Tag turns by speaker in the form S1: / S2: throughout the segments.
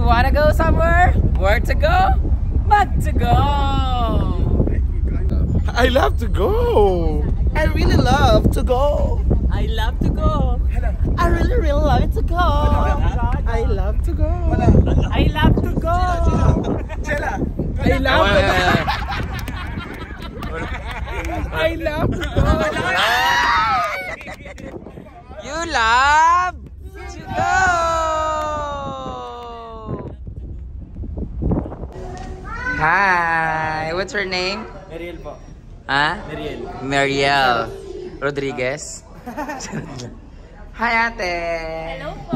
S1: wanna go somewhere? Where to go? But to go.
S2: I love to go. I really love to go.
S1: I love to go.
S2: I really love to go. I love to go.
S1: I love to go.
S2: I love to go. I love to go.
S1: You love to go. Hi, what's your name?
S3: Mariel po.
S1: Ha?
S3: Mariel.
S1: Mariel Rodriguez. Hi, ate.
S4: Hello po.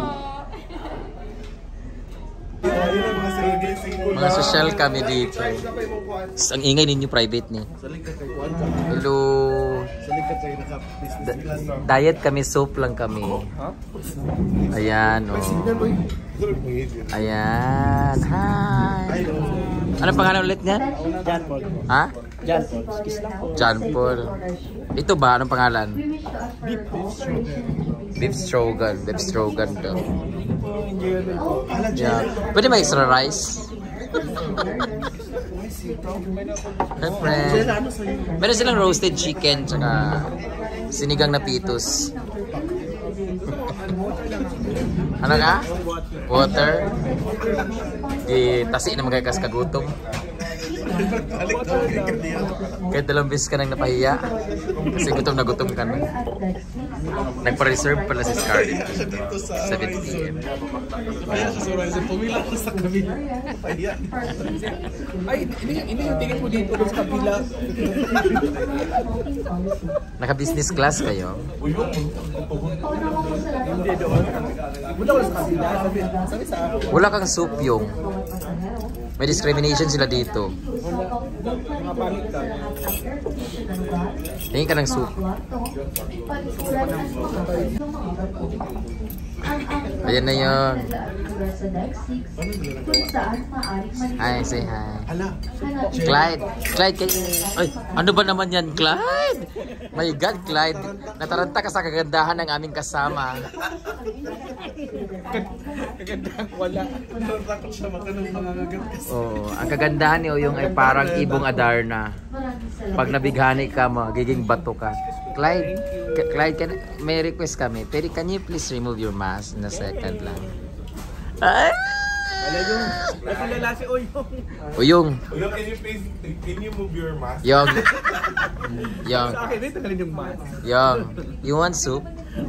S1: Mga social kami dito. Ang ingay ninyo private ni. Hello. Diet kami, soap lang kami. Ayan, oh. Ayan. Hi. Ano pangalan ulit niyan?
S3: John Paul.
S1: Ha?
S3: John Paul. Kiss lang po.
S1: John Paul. Ito ba? Anong pangalan? Beef Strogan. Beef Strogan to. Yeah. Pwede ba extra rice? Hey friend. Meron silang roasted chicken tsaka sinigang na pitos. Ano ka? Water. Tasi na magkakas kagutom. Kahit dalawang beses ka nang napahiya. Kasi gutom na gutom ka na. Nagpa-reserve pala si Scarlett. 7 PM.
S2: Pumila ko sa kabila. Ay, ini yung tingin mo dito sa kabila.
S1: Naka-business class kayo?
S2: Hindi doon. Wala ko sa kabila. Sabi sa
S1: Wala kang soup yung. May discrimination sila dito.
S2: mga pangit ka.
S1: Tingin ka ng soup. Ayan na yun. Hi, say hi. Clyde. Clyde, ay, ano ba naman yan, Clyde? My God, Clyde. Nataranta ka sa kagandahan ng aming kasama.
S2: Kagandahan wala. Takot siya makanang mangangagat kasi.
S1: Oo, ang kagandahan ni Oyong ay parang ibong Adarna. Pag nabighani ka, magiging bato ka. Clyde, may request kami. Pero can you please remove your mask na second lang? Ay!
S2: Wala yung nakilala si Oyong.
S1: Oyong.
S5: Oyong, can you move your mask?
S1: Yong. Yong.
S2: Sa akin, ito galing yung mask.
S1: Yong. You want soup?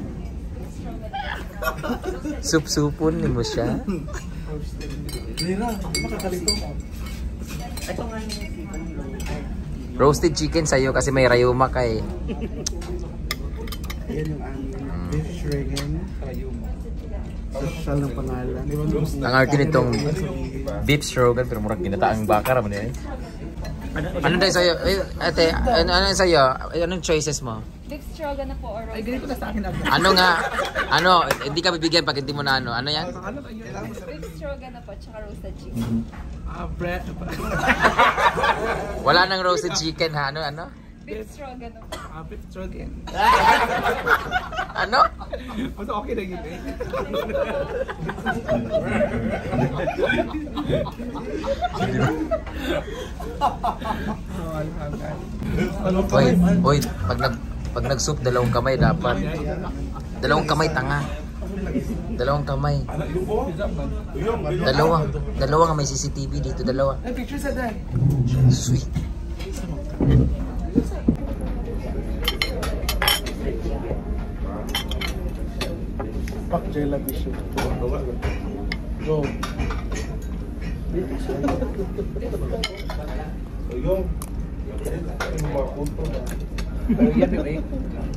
S1: Soup-soupon ni mo siya.
S2: Nira, makakalito. Ito nga
S1: Roasted chicken sa'yo kasi may rayuma ka eh.
S2: Ayan yung aming beef shregan. Social ng pangalan.
S1: Ang arte nitong beef stroganoff pero murag ginataang baka raman eh. Ano dahil sa'yo? Ate, ano sa'yo? Anong choices mo?
S4: Beef stroganoff po or
S2: Ay, ganito na sa akin agad.
S1: Ano nga? Ano? Hindi ka bibigyan pag hindi mo na ano. Ano yan?
S2: Ano kayo?
S4: beef stroganoff po tsaka roasted chicken.
S2: Bread.
S1: Wala nang roasted chicken ha? Ano?
S4: Beef stroganoff.
S2: Beef shregan.
S1: Ano?
S2: Mas okay na yun eh.
S1: Hoy, pag nag-soup, dalawang kamay dapat. Dalawang kamay, tanga. Dalawang kamay. Dalawa nga may CCTV dito, dalawa.
S2: Ay, picture sa dad.
S1: Sweet.
S2: Pak Jela Bishop. Go.
S5: Oyong, ano ba punto na?
S2: Yan yung eh.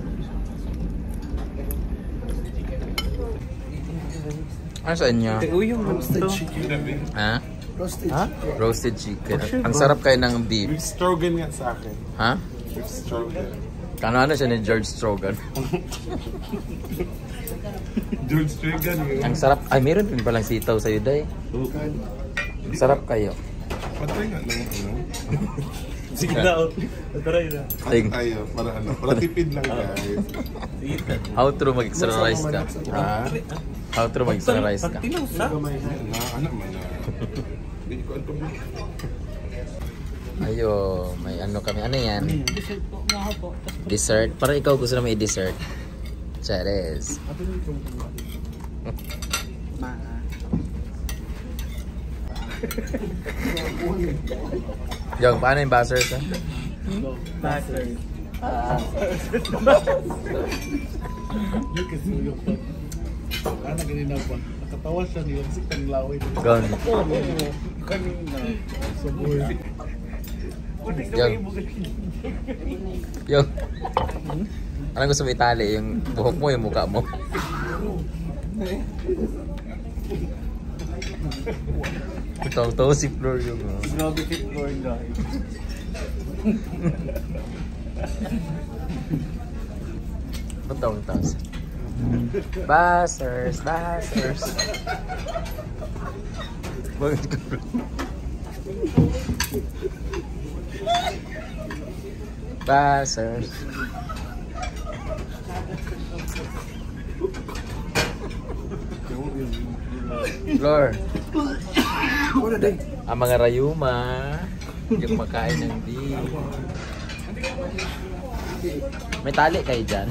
S1: Ano sa inyo?
S2: Yung roasted chicken.
S1: Ha?
S2: Roasted
S1: Ha? Roasted chicken. Ang sarap kayo ng beef.
S5: Beef Strogan nga sa akin.
S1: Ha?
S5: Beef Strogan.
S1: Ano siya ni George Strogan?
S5: George Strogan yun.
S1: Ang sarap. Ay, meron din palang sitaw sa'yo, day. Ang sarap kayo.
S5: Patay nga lang ano.
S2: Sige na, try na.
S5: Tayo, para tipid lang guys.
S1: How to mag-extra rice ka? Ha? How to mag-extra rice ka?
S5: Ano man na. Hindi ko anto.
S1: Ayo, may ano kami. Ano yan? Dessert. Para ikaw gusto na may dessert. Cheres. Yung, paano yung buzzers?
S2: Butter. Ano ganina pa? Nakatawa siya niya kasi kang laway.
S1: Gone.
S2: Kanina. Sabor.
S1: Yung. Anong gusto mo itali? Yung buhok mo, yung mukha mo. Taw-taw si Flor yung...
S2: Grabe si Flor guys.
S1: Taw-taw siya. Buzzers, buzzers. Buzzers. Flor. Ang mga rayuma yung makain ng beef. May tali kayo dyan.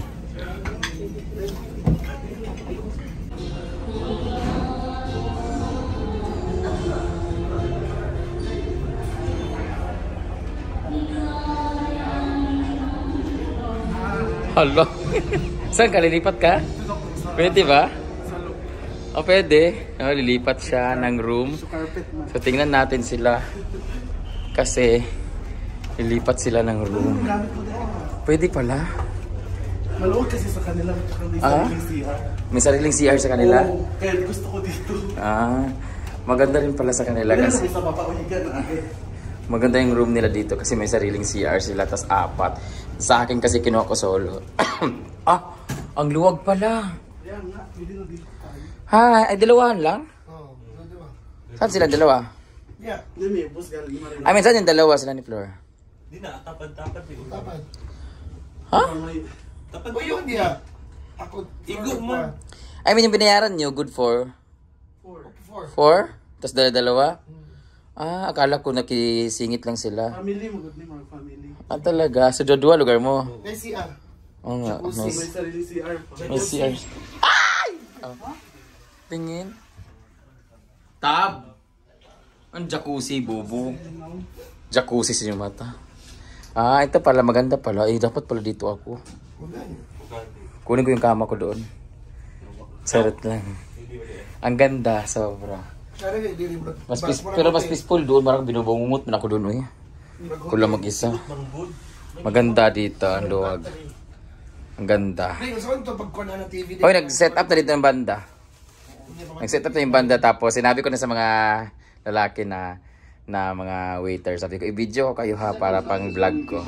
S1: Hala. Saan ka? Lilipat ka? Pwede ba? O pwede. O, lilipat siya ng room. So tingnan natin sila. Kasi lilipat sila ng room. Pwede pala.
S2: Maluwag kasi sa kanila. May sariling CR.
S1: May sariling CR sa kanila?
S2: Oo. Kaya gusto ko dito.
S1: Maganda rin pala sa kanila kasi
S2: Sa papawigan na
S1: maganda yung room nila dito kasi may sariling CR sila, tas 4. Sa akin kasi kinuha ko solo. Ang luwag pala.
S2: Yan nga, pwede na dito tayo.
S1: Ay, dalawahan lang?
S2: Oo, diba?
S1: Saan sila dalawa?
S2: Yeah, yun may bus galing marino.
S1: I mean, saan yung dalawa sila ni Flor?
S2: Di na, tapad-tapad eh. Tapad.
S1: Ha?
S2: Tapad. O yun niya. Ako, igo mo.
S1: I mean, yung binayaran nyo, good for? 4. Tapos dalawa? Akala ko nakisingit lang sila.
S2: Family, magod ni mga family.
S1: Talaga? Sa dua lugar mo?
S2: May CR.
S1: Oo nga.
S2: May sarili CR pa.
S1: May CR. Ay! Tingin. Tab! Ang jacuzzi, bobo. Jacuzzi sa inyong mata. Ito pala, maganda pala. Dapat pala dito ako. Kunin ko yung kama ko doon. Sarot lang. Ang ganda, sobra. Pero mas peaceful doon. Marang binubungungot man ako doon. Ko lang mag-isa. Maganda dito, ang luwag. Ang ganda. Okay, nag-set up na dito ng banda. Nag-set up na yung banda. Tapos sinabi ko na sa mga lalaki na mga waiter. Sabi ko, i-video ko kayo ha para pang vlog ko.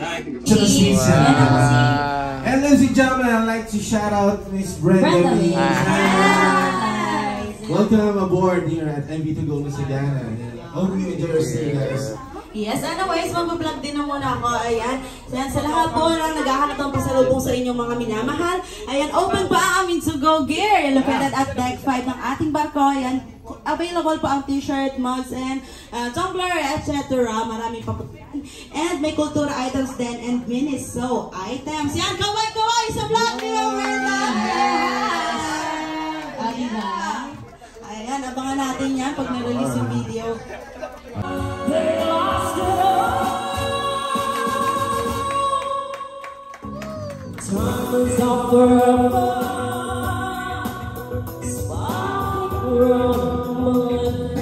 S6: And ladies and gentlemen, I'd like to shout out Miss Brenda Lee. Welcome aboard here at MV2 Go Misigana. Hope you enjoy your stay, guys.
S7: Yes, anyways, mag-vlog din na muna ako. Ayan. Sa lahat po na naghahanap ng pasalubong sa inyong mga minamahal. Ayan, open pa ang amin to go gear. Located at deck 5 ng ating barko. Ayan, available po ang t-shirt, mugs, and tumbler, etc. Marami pa po. And may kultura items din and miniso items. Yan, kaway-kaway sa vlog ni Roberta! Ayan, abangan natin yan pag na-release yung video. Time's up for a sparking rumbling.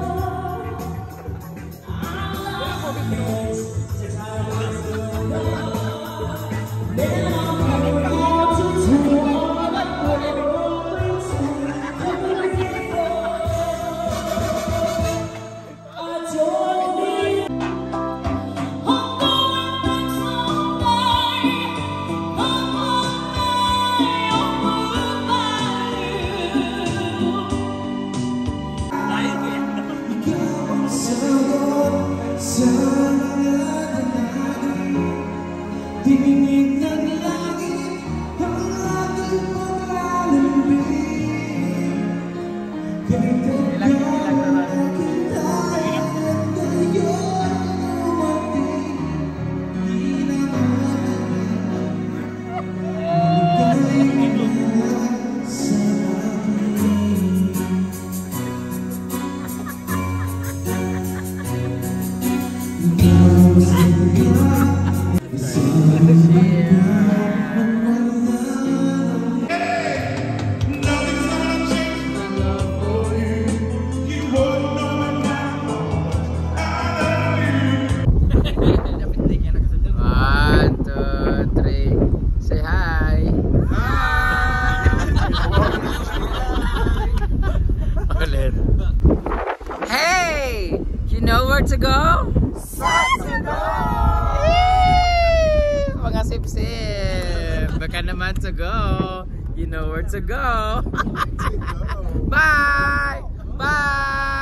S7: Then I'm going out to do all the things I don't need. I'm going back someday.
S1: where to go? Yee! Mga sip-sip. Baka naman to go. You know where to go. Bye! Bye!